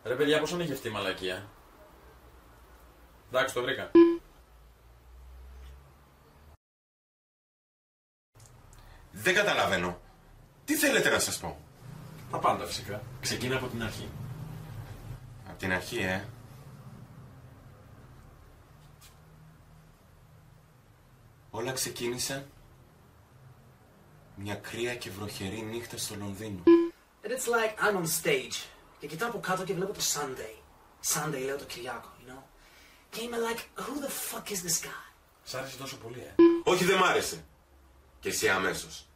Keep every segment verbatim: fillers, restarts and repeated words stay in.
Ρε παιδιά, πώς ανοίγει αυτή η μαλακία. Εντάξει, το βρήκα. Δεν καταλαβαίνω. Τι θέλετε να σας πω? Τα πάντα φυσικά. Ξεκίνα από την αρχή. Από την αρχή, ε. Όλα ξεκίνησαν μια κρύα και βροχερή νύχτα στο Λονδίνο. And it's like I'm on stage. Και κοιτάω από κάτω και βλέπω το Sunday. Sunday λέω το Κυριάκο, you know. Και είμαι like, who the fuck is this guy? Σ' άρεσε τόσο πολύ, ε. Όχι, δεν μ' άρεσε. Και εσύ αμέσως.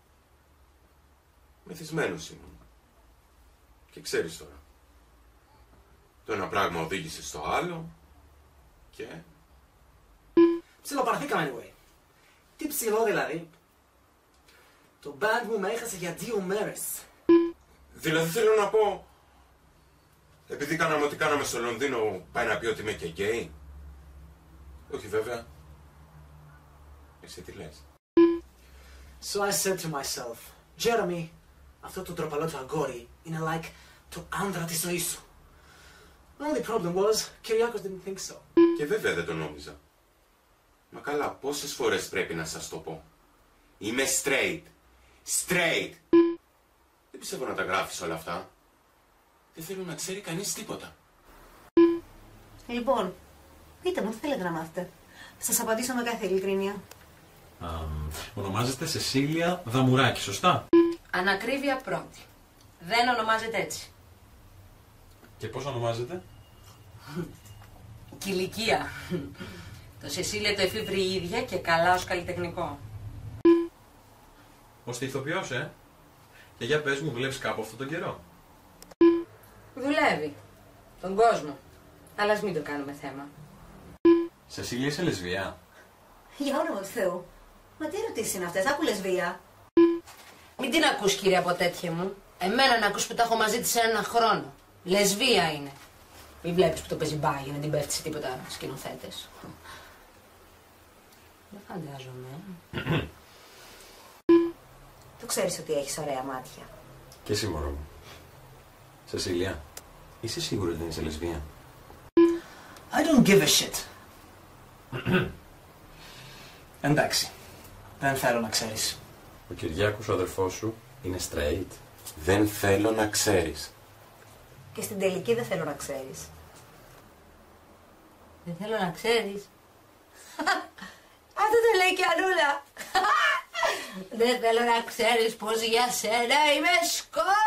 Μεθυσμένος ήμουν. Και ξέρεις τώρα. Το ένα πράγμα οδήγησε στο άλλο. Και... Ψιλοπαραθήκαμε anyway. Τι ψηλό δηλαδή. Το band μου με έχασε για δύο μέρες. Δηλαδή θέλω να πω... Επειδή κάναμε ό,τι κάναμε στο Λονδίνο, πάει να πει ότι είμαι και γκέι. Όχι βέβαια. Εσύ τι λες? So I said to myself, Jeremy, αυτό το ντροπαλό του αγόρι είναι like το άντρα της ζωής σου. The only problem was, Kyriakos didn't think so. Και βέβαια δεν το νόμιζα. Μα καλά, πόσες φορές πρέπει να σας το πω? Είμαι straight. Straight. Δεν πιστεύω να τα γράφεις όλα αυτά. Δεν θέλω να ξέρει κανείς τίποτα. Λοιπόν, πείτε μου, τι θέλετε να μάθετε. Θα σας απαντήσω με κάθε ειλικρίνεια. Um, ονομάζεται Σεσίλια Δαμουράκη, σωστά? Ανακρίβεια πρώτη. Δεν ονομάζεται έτσι. Και πώς ονομάζεται? Κηλικία. Το Σεσίλια το εφήβρε η ίδια και καλά ως καλλιτεχνικό. Ως τη ηθοποιός, ε. Και για πες μου, δουλεύεις κάπου αυτόν τον καιρό? Δουλεύει. Τον κόσμο. Αλλά ας μην το κάνουμε θέμα. Σεσίλια, είσαι λεσβία? Για όνομα του Θεού. Μα τι ερωτήσεις είναι αυτές, άκου λεσβία. Μην την ακούς, κύριε από τέτοια μου. Εμένα να ακούς που τα έχω μαζί της ένα χρόνο. Λεσβία είναι. Μην βλέπεις που το παίζει μπάγι για να την πέφτει σε τίποτα σκηνοθέτες. Δεν φαντάζομαι. Το ξέρεις ότι έχεις ωραία μάτια. Και εσύ, μωρό μου. Σεσίλια, είσαι σίγουρη ότι δεν είσαι λεσβία? I don't give a shit. Εντάξει. Δεν θέλω να ξέρεις. Ο Κυριάκος, ο αδερφός σου, είναι straight? Δεν θέλω να ξέρεις. Και στην τελική δεν θέλω να ξέρεις. Δεν θέλω να ξέρεις. Αυτό το λέει και Ανούλα. Δεν θέλω να ξέρεις πως για σένα είμαι σκόρ.